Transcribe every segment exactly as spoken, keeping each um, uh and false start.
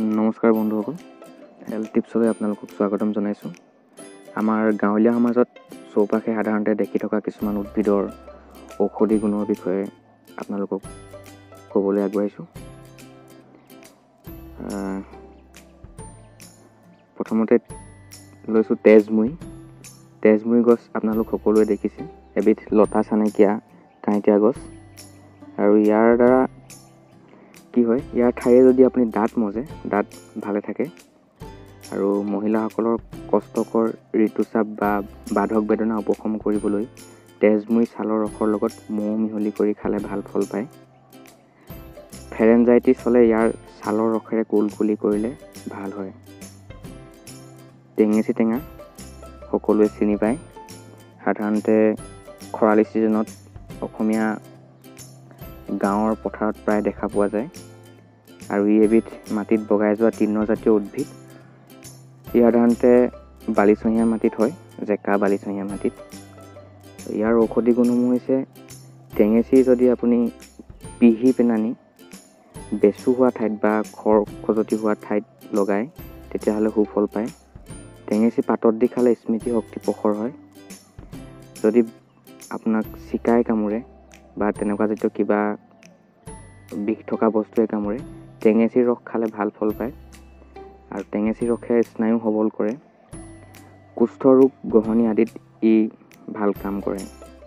নমস্কাৰ বন্ধুসকল, হেল্থ টিপছলৈ আপোনালোকক স্বাগতম জনাইছোঁ। আমাৰ গাঁৱলীয়া সমাজত চৌপাশে সাধাৰণতে দেখি থকা কিছুমান উদ্ভিদৰ ঔষধি গুণৰ বিষয়ে আপোনালোকক ক'বলৈ আগবাঢ়িছোঁ। প্ৰথমতে লৈছোঁ তেজমুই। তেজমুই গছ আপোনালোক সকলোৱে দেখিছে, এবিধ লতা চানেকীয়া কাঁইটীয়া গছ। আৰু ইয়াৰ দ্বাৰা কি হয়, ইয়াৰ ঠাইৰে যদি আপুনি দাঁত মজে, দাঁত ভালে থাকে। আৰু মহিলাসকলৰ কষ্টকৰ ঋতুস্ৰাৱ বা বাধক বেদনা উপশম কৰিবলৈ তেজমুই ছালৰ ৰসৰ লগত মৌ মিহলি কৰি খালে ভাল ফল পায়। ফেৰেঞ্জাইটিছ হ'লে ইয়াৰ ছালৰ ৰসেৰে কুলকুলি কৰিলে ভাল হয়। টেঙেচি টেঙা সকলোৱে চিনি পায়, সাধাৰণতে খৰালি ছিজনত অসমীয়া গাঁৱৰ পথাৰত প্ৰায় দেখা পোৱা যায়। আৰু ই এবিধ মাটিত বগাই যোৱা তৃণজাতীয় উদ্ভিদ। ই সাধাৰণতে বালিচহীয়া মাটিত হয়, জেকা বালিচহীয়া মাটিত। ইয়াৰ ঔষধি গুণসমূহ হৈছে, টেঙেচি যদি আপুনি পিহি পেনানি বেচু হোৱা ঠাইত বা খৰ খজুৱতি হোৱা ঠাইত লগায়, তেতিয়াহ'লে সুফল পায়। টেঙেচি পাতত দি খালে স্মৃতি শক্তি প্ৰখৰ হয়। যদি আপোনাক চিকাই কামোৰে বা তেনেকুৱা জাতীয় কিবা বিষ থকা বস্তুৱে কামোৰে, টেঙেচিৰ ৰস খালে ভাল ফল পায়। আৰু টেঙেচিৰ ৰসে স্নায়ু সবল কৰে। কুষ্ঠ ৰোগ গ্ৰহণী আদিত ই ভাল কাম কৰে।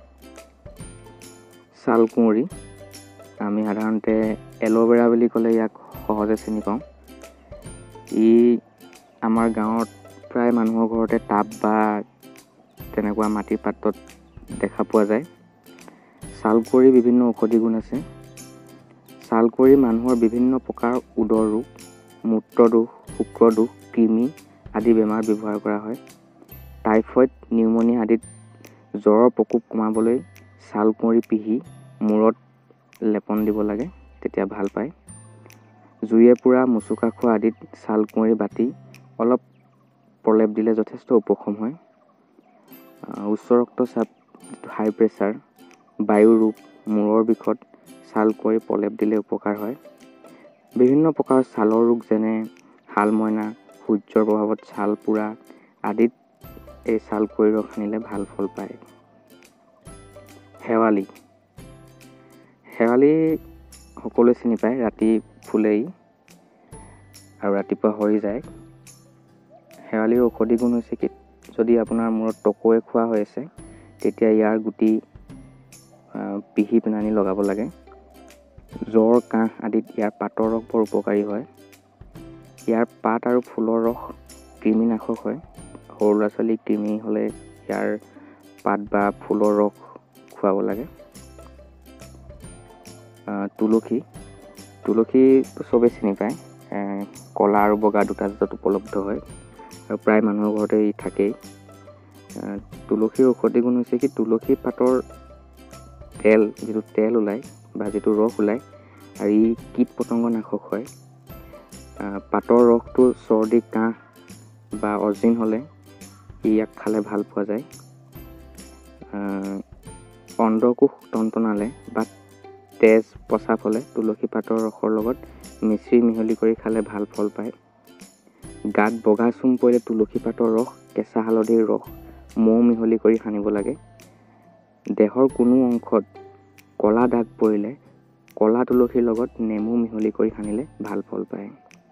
ছালকুঁৱৰী, আমি সাধাৰণতে এল'ভেৰা বুলি ক'লে ইয়াক সহজে চিনি পাওঁ। ই আমাৰ গাঁৱত প্ৰায় মানুহৰ ঘৰতে টাব বা তেনেকুৱা মাটিৰ পাত্ৰত দেখা পোৱা যায়। ছালকুঁৱৰীৰ বিভিন্ন ঔষধি গুণ আছে। ছালকুঁৱৰী মানুহৰ বিভিন্ন প্ৰকাৰ উদৰ ৰোগ, মূত্ৰদোষ, শুক্ৰদোষ, কৃমি আদি বেমাৰ ব্যৱহাৰ কৰা হয়। টাইফইড, নিউমনিয়া আদিত জ্বৰৰ প্ৰকোপ কমাবলৈ ছালকুঁৱৰী পিহি মূৰত লেপন দিব লাগে, তেতিয়া ভাল পায়। জুয়ে পোৰা, মুচুকা খোৱা আদিত ছালকুঁৱৰী বাটি অলপ প্ৰলেপ দিলে যথেষ্ট উপশম হয়। উচ্চ ৰক্তচাপ, হাই প্ৰেছাৰ, বায়ু ৰোগ, মূৰৰ বিষত ছালকুঁৱৰী প্ৰলেপ দিলে উপকাৰ হয়। বিভিন্ন প্ৰকাৰৰ ছালৰ ৰোগ যেনে শালমইনা, সূৰ্যৰ প্ৰভাৱত ছাল পোৰা আদিত এই ছালকুঁৱৰীৰ ৰস সানিলে ভাল ফল পায়। শেৱালি, শেৱালি সকলোৱে চিনি পায়, ৰাতি ফুলে আৰু ৰাতিপুৱা সৰি যায়। শেৱালিৰ ঔষধি গুণ হৈছে কি, যদি আপোনাৰ মূৰত টকৌৱে খোৱা হৈ আছে, তেতিয়া ইয়াৰ গুটি পিহি পেনানি লগাব লাগে। জ্বৰ, কাহ আদিত ইয়াৰ পাতৰ ৰস বৰ উপকাৰী হয়। ইয়াৰ পাত আৰু ফুলৰ ৰস কৃমিনাশক হয়। সৰু ল'ৰা ছোৱালীক কৃমি হ'লে ইয়াৰ পাত বা ফুলৰ ৰস খুৱাব লাগে। তুলসী, তুলসীটো চবেই চিনি পায়, ক'লা আৰু বগা দুটা জাতত উপলব্ধ হয় আৰু প্ৰায় মানুহৰ ঘৰতে ই থাকেই। তুলসীৰ ঔষধি গুণ হৈছে কি, তুলসী পাতৰ তেল, যিটো তেল ওলায় বা যিটো ৰস ওলায়, আৰু ই কীট পতংগ নাশক হয়। পাতৰ ৰসটো চৰ্দি, কাহ বা অজিন হ'লে ইয়াক খালে ভাল পোৱা যায়। অন্ধকোষ টনটনালে বা তেজ প্ৰস্ৰাৱ হ'লে তুলসী পাতৰ ৰসৰ লগত মিশ্ৰি মিহলি কৰি খালে ভাল ফল পায়। গাত বগা চুম পৰিলে তুলসী পাতৰ ৰস, কেঁচা হালধিৰ ৰস, মৌ মিহলি কৰি সানিব লাগে। দেহৰ কোনো অংশত ক'লা দাগ পৰিলে ক'লা তুলসীৰ লগত নেমু মিহলি কৰি সানিলে ভাল ফল পায়।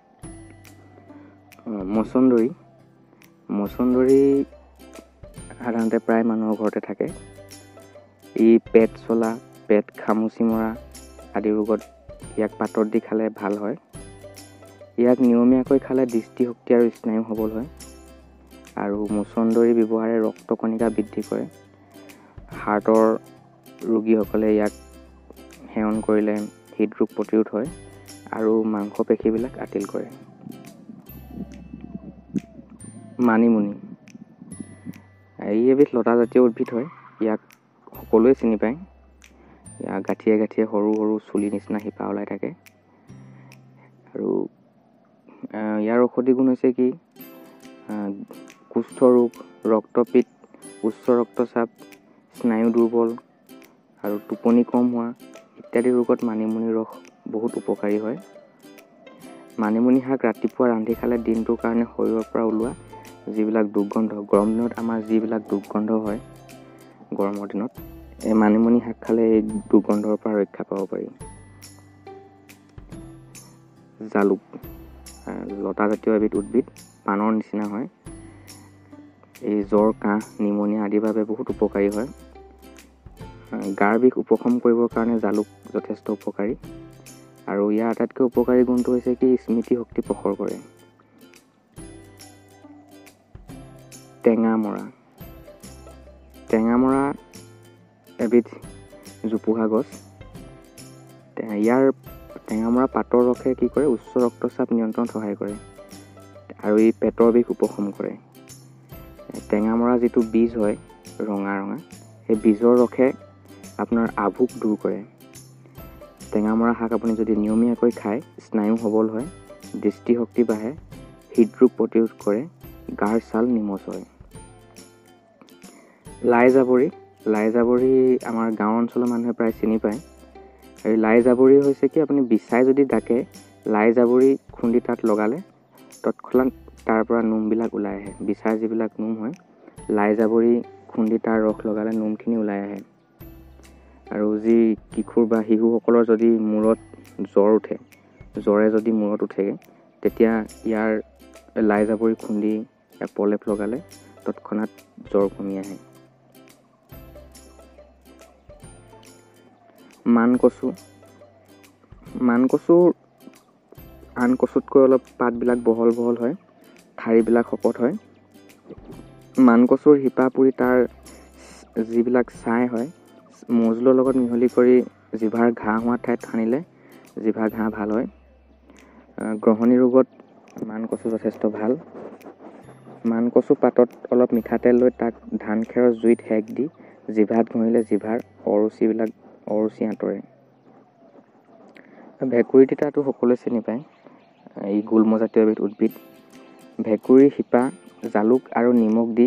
মচন্দৰী, মচন্দৰী সাধাৰণতে প্ৰায় মানুহৰ ঘৰতে থাকে। ই পেট চলা, পেট খামুচি মৰা আদি ৰোগত ইয়াক পাতত দি খালে ভাল হয়। ইয়াক নিয়মীয়াকৈ খালে দৃষ্টিশক্তি আৰু স্নায়ু সবল হয়। আৰু মচন্দৰী ব্যৱহাৰে ৰক্তকণিকা বৃদ্ধি কৰে। হাৰ্টৰ ৰোগীসকলে ইয়াক সেৱন কৰিলে হৃদৰোগ প্ৰতিৰোধ হয় আৰু মাংসপেশীবিলাক আতিল কৰে। মানিমুনি, ই এবিধ লতাজাতীয় উদ্ভিদ হয়। ইয়াক সকলোৱে চিনি পায়। ইয়াৰ গাঁঠিয়ে গাঁঠিয়ে সৰু সৰু চুলি নিচিনা শিপা ওলাই থাকে। আৰু ইয়াৰ ঔষধি গুণ হৈছে কি, কুষ্ঠ ৰোগ, ৰক্তপিত, উচ্চ ৰক্তচাপ, স্নায়ু দুৰ্বল আৰু টোপনি কম হোৱা ইত্যাদি ৰোগত মানিমুনিৰ ৰস বহুত উপকাৰী হয়। মানিমুনি শাক ৰাতিপুৱা ৰান্ধি খালে দিনটোৰ কাৰণে শৰীৰৰ পৰা ওলোৱা যিবিলাক দুৰ্গন্ধ, গৰম দিনত আমাৰ যিবিলাক দুৰ্গন্ধ হয় গৰমৰ দিনত, এই মানিমুনি শাক খালে এই দুৰ্গন্ধৰ পৰা ৰক্ষা পাব পাৰি। জালুক লতা জাতীয় এবিধ উদ্ভিদ, পাণৰ নিচিনা হয়। এই জ্বৰ, কাহ, নিমনিয়া আদিৰ বাবে বহুত উপকাৰী হয়। গাৰ বিষ উপশম কৰিবৰ কাৰণে জালুক যথেষ্ট উপকাৰী। আৰু ইয়াৰ আটাইতকৈ উপকাৰী গুণটো হৈছে কি স্মৃতি শক্তি প্ৰখৰ কৰে। টেঙামৰা টেঙামৰা এবিধ জোপোহা গছ। ইয়াৰ টেঙামৰা পাতৰ ৰসে কি কৰে উচ্চ ৰক্তচাপ নিয়ন্ত্ৰণত সহায় কৰে আৰু ই পেটৰ বিষ উপশম কৰে। টেঙামৰা যিটো বীজ হয় ৰঙা ৰঙা, সেই বীজৰ ৰসে আপোনাৰ আভোক দূৰ কৰে। টেঙামৰা শাক আপুনি যদি নিয়মীয়াকৈ খায়, স্নায়ু সবল হয়, দৃষ্টিশক্তি বাঢ়ে, হৃদৰোগ প্ৰতিৰোধ কৰে, গাৰ ছাল নিমজ হয়। লাই জাবৰি লাই জাবৰি আমাৰ গাঁও অঞ্চলৰ মানুহে প্ৰায় চিনি পায়। আৰু লাই জাবৰি হৈছে কি আপুনি বিচাই যদি ডাকে, লাই জাবৰি খুন্দি তাত লগালে তৎক্ষণাত তাৰ পৰা নোমবিলাক ওলাই আহে। বিচাৰ যিবিলাক নোম হয়, লাই জাবৰি খুন্দি তাৰ ৰস লগালে নোমখিনি ওলাই আহে। আৰু যি কিশোৰ বা শিশুসকলৰ যদি মূৰত জ্বৰ উঠে, জ্বৰে যদি মূৰত উঠেগৈ, তেতিয়া ইয়াৰ লাই জাবৰি খুন্দি প্ৰলেপ লগালে তৎক্ষণাত জ্বৰ কমি আহে। মান কচু মান কচুৰ আন কচুতকৈ অলপ পাতবিলাক বহল বহল হয়, ঠাৰিবিলাক শকত হয়। মান কচুৰ শিপা পুৰি তাৰ যিবিলাক ছাই হয়, মৌজোলৰ লগত মিহলি কৰি জিভাৰ ঘাঁ হোৱা ঠাইত সানিলে জিভাৰ ঘাঁ ভাল হয়। গ্ৰহণী ৰোগত মান কচু যথেষ্ট ভাল। মান কচু পাতত অলপ মিঠাতেল লৈ তাক ধান খেৰৰ জুইত সেক দি জিভাত ঘঁহিলে জিভাৰ অৰুচিবিলাক অৰুচি আঁতৰে। ভেকুৰী তিতাটো সকলোৱে চিনি পায়। ই গুল্মজাতীয় এবিধ উদ্ভিদ। ভেকুৰীৰ শিপা জালুক আৰু নিমখ দি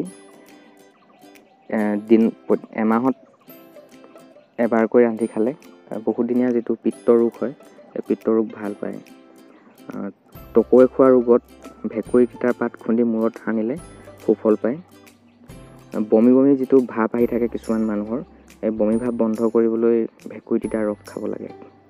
দিন এমাহত এবাৰকৈ ৰান্ধি খালে বহুদিনীয়া যিটো পিত্ত ৰোগ হয়, সেই পিত্ত ৰোগ ভাল পায়। টকৌৱে খোৱা ৰোগত ভেকুৰী তিতাৰ পাত খুন্দি মূৰত সানিলে সুফল পায়। বমি বমি যিটো ভাপ আহি থাকে কিছুমান মানুহৰ, এই বমি ভাপ বন্ধ কৰিবলৈ ভেকুৰী তিতাৰ ৰস খাব লাগে।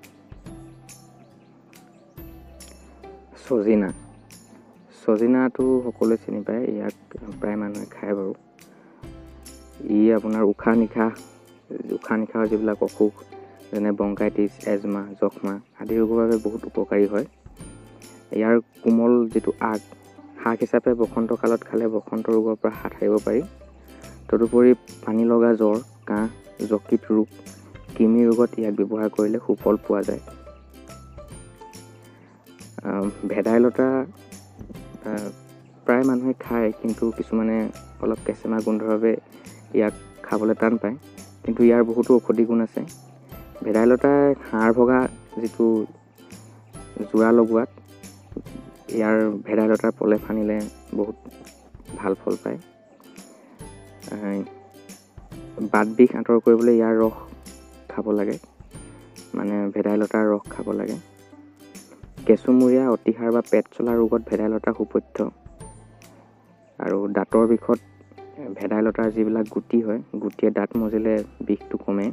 ছজিনা ছজিনাটো সকলোৱে চিনি পায়, ইয়াক প্ৰায় মানুহে খায় বাৰু। ই আপোনাৰ উশাহ নিশাহ উশাহ নিশাহৰ যিবিলাক অসুখ যেনে ব্ৰংকাইটিছ, এজমা, যক্ষ্মা আদি ৰোগৰ বাবে বহুত উপকাৰী হয়। ইয়াৰ কোমল যিটো আগ, শাক হিচাপে বসন্ত কালত খালে বসন্ত ৰোগৰ পৰা হাত সাৰিব পাৰি। তদুপৰি পানী লগা জ্বৰ, কাহ, যকৃত ৰোগ, কৃমি ৰোগত ইয়াক ব্যৱহাৰ কৰিলে সুফল পোৱা যায়। ভেদাইলতা প্ৰায় মানুহে খায়, কিন্তু কিছুমানে অলপ কেঁচেমা গোন্ধৰ বাবে ইয়াক খাবলৈ টান পায়, কিন্তু ইয়াৰ বহুতো ঔষধি গুণ আছে। ভেদাইলতাই হাড় ভগা যিটো জোৰা লগোৱাত ইয়াৰ ভেদাইলতাৰ প্ৰলেপ সানিলে বহুত ভাল ফল পায়। বাত বিষ আঁতৰ কৰিবলৈ ইয়াৰ ৰস খাব লাগে, মানে ভেদাইলতাৰ ৰস খাব লাগে। কেঁচুমূৰীয়া, অতিসাৰ বা পেট চলা ৰোগত ভেদাইলতা সুপথ্য। আৰু দাঁতৰ বিষত ভেদাইলতাৰ যিবিলাক গুটি হয়, গুটিয়ে দাঁত মজিলে বিষটো কমে।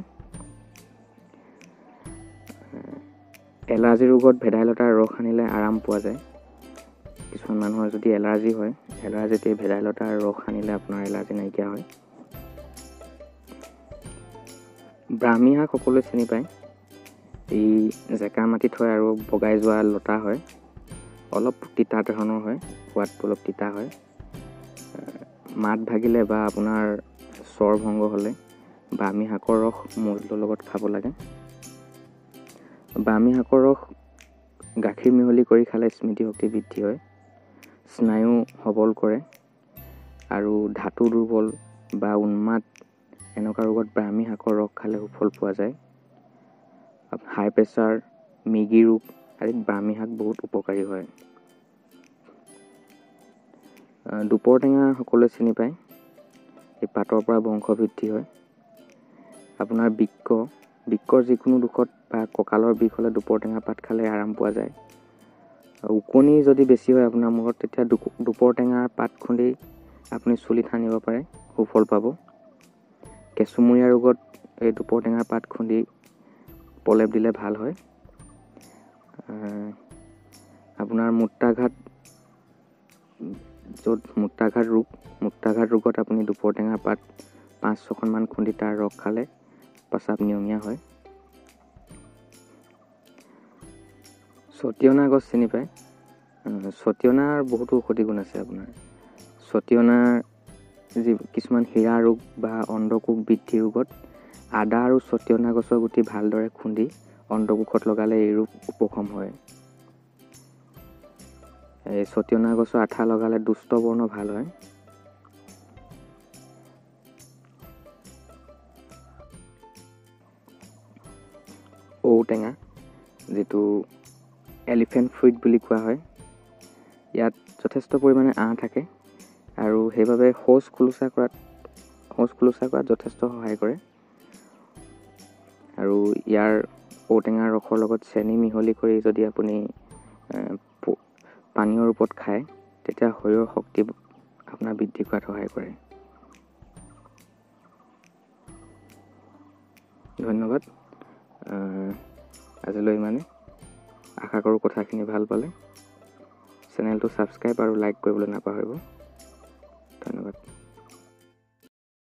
এলাৰ্জি ৰোগত ভেদাইলতাৰ ৰস সানিলে আৰাম পোৱা যায়। কিছুমান মানুহৰ যদি এলাৰ্জি হয়, এলাৰ্জিতে ভেদাইলতাৰ ৰস সানিলে আপোনাৰ এলাৰ্জি নাইকিয়া হয়। ব্ৰাহ্মী শাক সকলোৱে চিনি পায়। ই জেকা মাটিত হয় আৰু বগাই যোৱা লতা হয়। অলপ তিতা ধৰণৰ হয়, সোৱাদটো অলপ তিতা হয়। মাত ভাগিলে বা আপোনাৰ স্বৰ ভংগ হ'লে ব্ৰাহ্মী শাকৰ ৰস মৌজোলৰ লগত খাব লাগে। ব্ৰাহ্মী শাকৰ ৰস গাখীৰ মিহলি কৰি খালে স্মৃতিশক্তি বৃদ্ধি হয়, স্নায়ু সবল কৰে আৰু ধাতু দুৰ্বল বা উন্মাদ এনেকুৱা ৰোগত ব্ৰাহ্মী শাকৰ ৰস খালে সুফল পোৱা যায়। হাই প্ৰেছাৰ, মিগি ৰোগ আদিত ব্ৰাহ্মী শাক বহুত উপকাৰী হয়। দুপৰ টেঙা সকলোৱে চিনি পায়। এই পাতৰ পৰা বংশ বৃদ্ধি হয়। আপোনাৰ বৃক্ক বৃক্কৰ যিকোনো দুখত বা কঁকালৰ বিষ হ'লে দুপৰ টেঙা পাত খালে আৰাম পোৱা যায়। ওকণি যদি বেছি হয় আপোনাৰ মূৰত তেতিয়া দুপৰ টেঙাৰ পাত খুন্দি আপুনি চুলিত সানিব পাৰে, সুফল পাব। কেঁচুমূৰীয়া ৰোগত এই দুপৰ টেঙাৰ পাত খুন্দি প্ৰলেপ দিলে ভাল হয়। আপোনাৰ মূত্ৰাঘাত য'ত মূত্ৰাঘাত ৰোগ মূত্ৰাঘাত ৰোগত আপুনি দুপৰ টেঙাৰ পাত পাঁচ ছখনমান খুন্দি তাৰ ৰস খালে প্ৰস্ৰাৱ নিয়মীয়া হয়। ছটিয়না গছ চিনি পায়? ছটিয়নাৰ বহুতো ঔষধি গুণ আছে আপোনাৰ। ছটিয়নাৰ যি কিছুমান হীৰা ৰোগ বা অণ্ডকোষ বৃদ্ধি ৰোগত আদা আৰু ছটিয়না গছৰ গুটি ভালদৰে খুন্দি অণ্ডকোষত লগালে এই ৰোগ উপশম হয়। এই ছটিয়না গছৰ আঠা লগালে দুষ্ট বৰ্ণ ভাল হয়। ঔটেঙা যিটো এলিফেণ্ট ফ্ৰুইট বুলি কোৱা হয়, ইয়াত যথেষ্ট পৰিমাণে আঁহ থাকে আৰু সেইবাবে শৌচ খোলোচা কৰাত শৌচ খোলোচা কৰাত যথেষ্ট সহায় কৰে। আৰু ইয়াৰ ঔটেঙাৰ ৰসৰ লগত চেনি মিহলি কৰি যদি আপুনি পানীয় ৰূপত খায় তেতিয়া শৰীৰৰ শক্তি আপোনাৰ বৃদ্ধি কৰাত সহায় কৰে। ধন্যবাদ। আজিলৈ ইমানে। আশা কৰোঁ কথাখিনি ভাল পালে। চেনেলটো ছাবস্ক্ৰাইব আৰু লাইক কৰিবলৈ নাপাহৰিব। ধন্যবাদ।